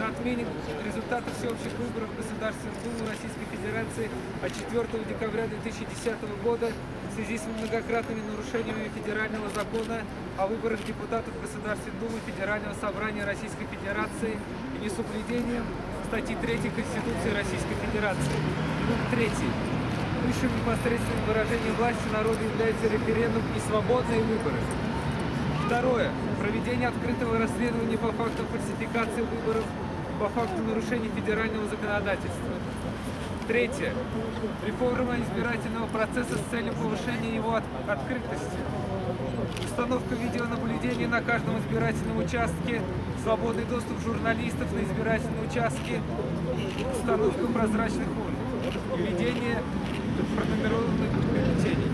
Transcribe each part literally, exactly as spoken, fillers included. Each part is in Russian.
отмене результатов всеобщих выборов в Государственную Думу Российской Федерации от четвёртого декабря две тысячи десятого года в связи с многократными нарушениями федерального закона о выборах депутатов Государственной Думы Федерального собрания Российской Федерации и несоблюдением статьи третьей Конституции Российской Федерации. Пункт третий. Высшим непосредственным выражением власти народа является референдум и свободные выборы. Второе. Проведение открытого расследования по фактам фальсификации выборов, по факту нарушений федерального законодательства. Третье. Реформа избирательного процесса с целью повышения его от открытости. Установка видеонаблюдения на каждом избирательном участке, свободный доступ журналистов на избирательные участки, установка прозрачных урн, введение пронумерованных бюллетеней.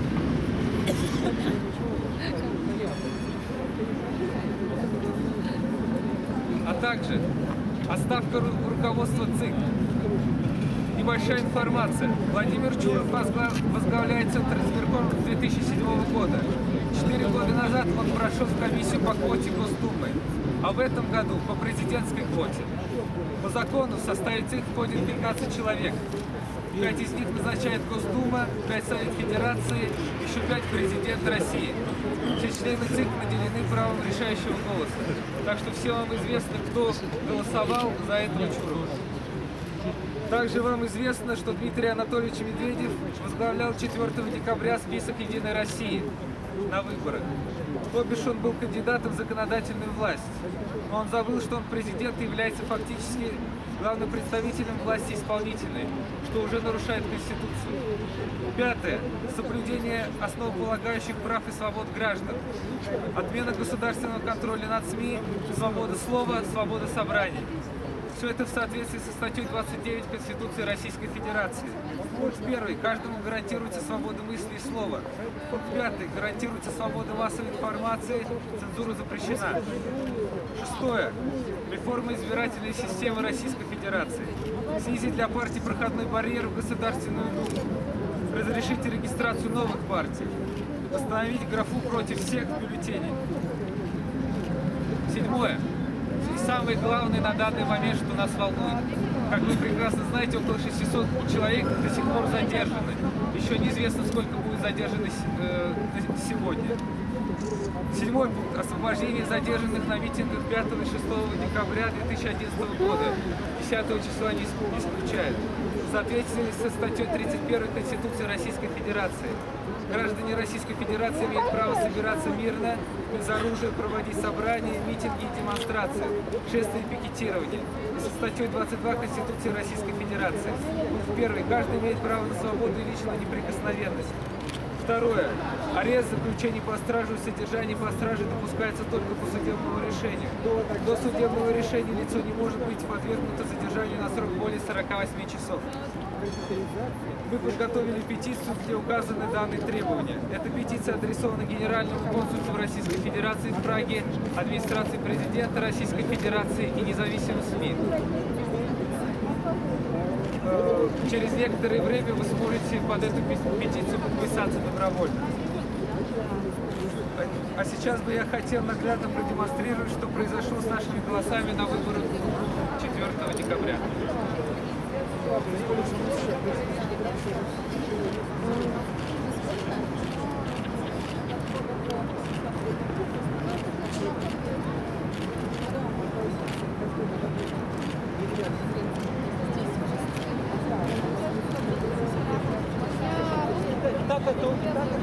А также отставка ру руководства ЦИК. Небольшая информация. Владимир Чуров возглавляет Центр избирком с две тысячи седьмого года. Четыре года назад он прошел в комиссию по квоте Госдумы, а в этом году по президентской квоте. По закону в составе ЦИК входит пятнадцать человек. Пять из них назначает Госдума, пять Совет Федерации, еще пять президент России. Все члены ЦИК наделены правом решающего голоса. Так что все вам известно, кто голосовал за этого Чурова. Также вам известно, что Дмитрий Анатольевич Медведев возглавлял четвёртого декабря список «Единой России» на выборах. То бишь он был кандидатом в законодательную власть. Но он забыл, что он президент и является фактически главным представителем власти исполнительной, что уже нарушает Конституцию. Пятое. Соблюдение основополагающих прав и свобод граждан. Отмена государственного контроля над СМИ, свобода слова, свобода собраний. Все это в соответствии со статьей двадцать девять Конституции Российской Федерации. Пункт первый. Каждому гарантируется свобода мысли и слова. Пункт пятый. Гарантируется свобода массовой информации, цензура запрещена. Шестое. Реформа избирательной системы Российской Федерации. Снизить для партий проходной барьер в Государственную Думу. Разрешить регистрацию новых партий. Восстановить графу против всех бюллетеней. Седьмое. И самое главное на данный момент, что нас волнует. Как вы прекрасно знаете, около шестисот человек до сих пор задержаны. Еще неизвестно, сколько будет задержано э, сегодня. Седьмой пункт. Освобождение задержанных на митингах пятого и шестого декабря две тысячи одиннадцатого года. десятого числа не исключает. В соответствии со статьей тридцать первой Конституции Российской Федерации. Граждане Российской Федерации имеют право собираться мирно, без оружия, проводить собрания, митинги и демонстрации, шествия и пикетирования. Со статьей двадцать два Конституции Российской Федерации. Пункт первый. Каждый имеет право на свободу и личную неприкосновенность. Второе. Арест, заключение по стражу и содержание по страже допускается только по судебному решению. До судебного решения лицо не может быть подвергнуто задержанию на срок более сорока восьми часов. Мы подготовили петицию, где указаны данные требования. Эта петиция адресована Генеральному консульству Российской Федерации в Праге, администрации президента Российской Федерации и независимым СМИ. Через некоторое время вы сможете под эту петицию подписаться добровольно. А сейчас бы я хотел наглядно продемонстрировать, что произошло с нашими голосами на выборах четвёртого декабря. Так это, так